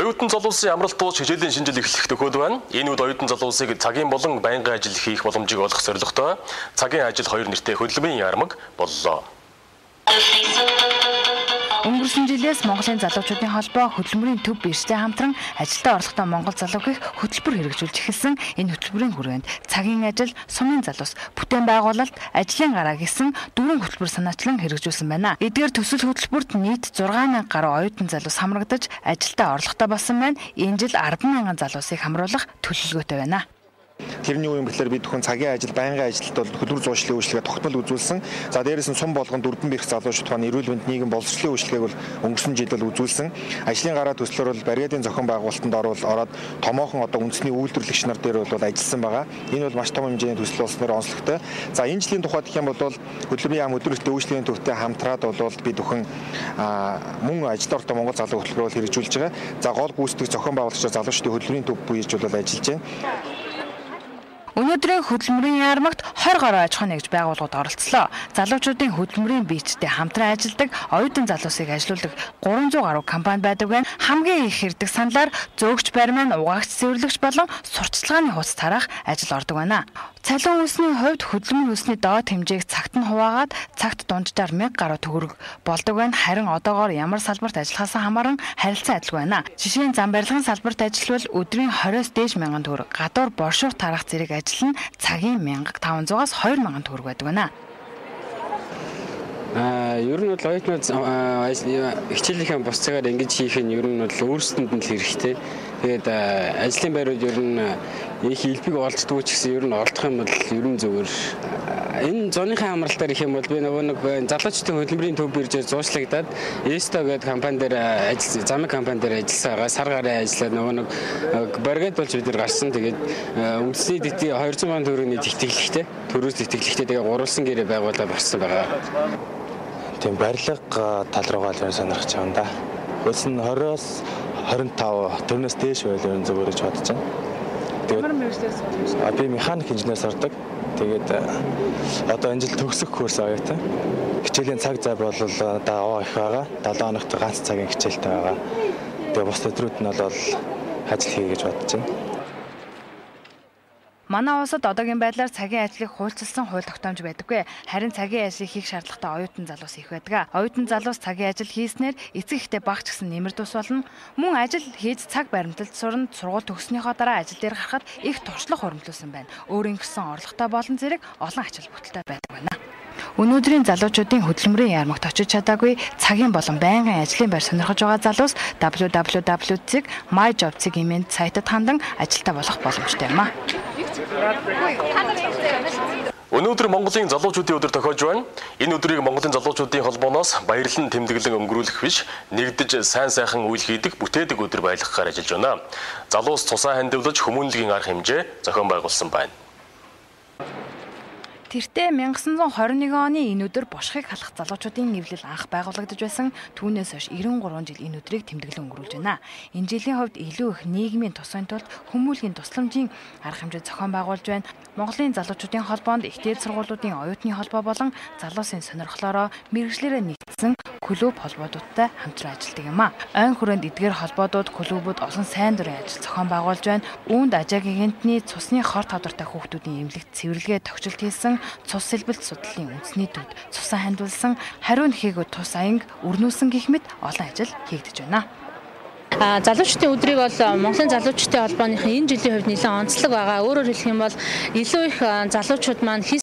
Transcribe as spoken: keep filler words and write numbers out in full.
Оюутан залуусын амралт дуус хичээлийн шинжил эхлэх төхөөл байна. Энэ үед оюутан залуусыг цагийн болон байнгын ажил хийх боломжийг олгох зорилготой цагийн ажил хоёр нэртэй хөдөлмөрийн яармаг боллоо. Өнгөрсөн жилээс Монголын залуучуудын холбоо хөдөлмөрийн төв биржтэй хамтран ажилдаа орлоготой Монгол залуу гэх хөтөлбөр хэрэгжүүлж эхэлсэн. Энэ хөтөлбөрийн хүрээнд цагийн ажил, сумын залуус, бүтээн байгуулалт, ажлын гараа гэсэн дөрвөн хөтөлбөр санаачлан хэрэгжүүлсэн байна. Эдгээр төсөл хөтөлбөрт нийт зургаан мянга гаруй оюутан залуус хамрагдаж ажилдаа орлоготой болсон байна. Энэ жил арван мянган залуусыг хамруулах төлөвлөгөөтэй байна. Тэрний үеийн бэхлээр бид хүн цагийн ажил, байнгын ажилд бол хөдөлмөр зууршлын үйлчлэгээ тогтмол үзүүлсэн. За дээрээс нь сум болгон дөрвөн бэрх залуучууд маань эрүүл мэнд нийгэм боловсролын үйлчлэгээг бол өнгөрсөн жил бол үзүүлсэн. Ажлын гараа төслөөр бол баригадын зохион байгуулалтанд орвол ороод томоохон одоо үндэсний үйлдвэрлэгч нар дээр бол ажилласан байгаа. Энэ бол маш том хэмжээний төсөл болсноор онцлогтой. За энэ жилийн тухайд гэх юм бол хөдөлмөрийн яам өдрөлтөд өвчлөлийн төвтэй хамтраад бол бид бүхэн мөн ажил ортой Монгол залуу хөтөлбөрөөр хэрэгжүүлж байгаа. За гол гүйцэтгэх зохион байгуулагч залуучдын хөдөлмөрийн төв буйж бол ажиллаж байна. Өнөөдрийн хөдөлмөрийн яармагт хорь гаруй аж ахуйн нэгж байгууллагууд оролцлоо. Залуучуудын хөдөлмөрийн биечтэй хамтран ажилладаг, оюутан залуусыг ажилуулдаг гурван зуун гаруй компани байдаг байна. Хамгийн их хэрдэг саналаар зөөгч бариман, угаагч цэвэрлэгч болон сурталчилгааны хуудас тараах ажил ордог байна. Цалин үнсний хувьд хөдөлмөр хөлсний доод хэмжээг цагт нь хуваагаад цагт дунджаар мянга гаруй төгрөг болдог байна. Харин одоогоор ямар салбарт ажиллахаас хамааран харилцан адилгүй байна. Жишээ нь зам барилгын салбарт ажиллавал өдрийн хориос дээш мянган төгрөг, гадуур боршуур тараах зэрэг ажил нь цагийн мянга таван зугаас хоёр мянган төгрөг байдаг байна. Аа, ер нь бол оюутнууд хичээлийнхээ бус цагаар ингэж хийх нь ер нь бол өөрсдөнд нь л хэрэгтэй. Тэгээд ажлын байрууд ер нь их элбэг олддгүй ч гэсэн ер нь олдох юм бол ер нь зүгээр. Энэ зуныхаа амралтаар их юм бол би нөгөө нэг залуучдын хөдөлмөрийн төв биржээр зуушлагдаад Esto гэдэг компани дээр ажил, замын компани дээр ажилласаага сар гарын ажиллаад нөгөө нэг баригад болж бид нар гарсан. Тэгээд үндэсний дэдийн хоёр зуун мянган төгрөгийн тэтгэлэгтэй, төрөөс тэтгэлэгтэй тэгээд гурвалсан гэрээ байгуулаад барсан байгаа. Тийм барилга тал руугаа л сонирхож байгаа юм да. Хөлс нь хориос хорин тав төрнөөс дээш байл ер нь зүгээр гэж бодож байна. Тэгээд би механик инженер сурдаг. Тэгээд одоо энэ жил төгсөх курс аяатай. Хичээлийн цаг зав бол одоо их байгаа. долоо хоногт ганц цагийн хичээлтэй байгаа. Тэгээд бус өдрүүд нь бол ажил хий гэж бодож байна. Манай улсад одоогийн байдлаар цагийн ажлыг хуульчилсан хууль тогтоомж байдаггүй. Харин цагийн ажлыг хийх шаардлагатай оюутан залуус их байдаг. Оюутан залуус цагийн ажил хийснээр эцэг ихтэй багч гэсэн нэмэр тус болно. Мөн ажил хийж цаг баримталд сурна, сургууль төгснөхийн дараа ажил дээр гарахад их туршлага хуримтлуулсан байна. Өөрийн гэсэн орлоготой болон зэрэг олон ачаал бүтэлтэй байдаг байна. Өнөөдрийн залуучуудын хөдөлмөрийн яармагт очиж чадаагүй цагийн болон байнгын ажлын байр сонирхож байгаа залуус дабл ю дабл ю дабл ю дот my job гэмээн сайтад хандан ажилтаа болох боломжтой юм а. Өнөөдөр Монголын залуучуудын өдөр тохиож байна. Энэ өдрийг Монголын залуучуудын холбооноос баярлан тэмдэглэн өнгөрүүлэх биш, нэгдэж сайн сайхан үйл хийдэг, бүтээдэг өдөр байлгахаар ажиллаж байна. Залуус цусаа хандивлаж хүмүүнлэгийн арга хэмжээ зохион байгуулсан байна. Тэртээ мянга санаа зуун хорин нэгэн оны энэ өдөр бошхыг халах залуучуудын нэвлэл анх байгуулагдаж байсан. Түүнээс хойш ирэн гурван жил энэ өдрийг тэмдэглэн өнгөрүүлж байна. Энэ жилийн хувьд илүү их нийгмийн тусын тулд хүмүүнлэгийн тусламжийн арга хэмжээ зохион байгуулж байна. Монголын залуучуудын холбоонд ихтэй сургуулиудын оюутны холбоо болон залуусын сонирхлоороо мэргэжлэрээ нэгдсэн клуб холбоодуудтай хамтран ажилладаг юм а. Ойн хүрээнд эдгээр холбоодууд, клубүүд олон сайн дурын ажил зохион байгуулж байна. Үүнд ажаагийн гинтний цусны хор тодортой хүүхдүүдийн эмнэлэгт цэвэрлэгээ тогтчлт хийсэн, цус сэлбэлт судлалын үндэсний төвд цусаа хандвалсан, хариу нэхээгүй тус аянг өрнүүлсэн гэх мэт олон ажил хийгдэж байна. А залуучдын өдрийг бол Монголын залуучдын холбооныхын энэ жилийн хувьд нэлээд онцлог байгаа. Өөрөөр хэлэх юм бол илүү их залуучууд маань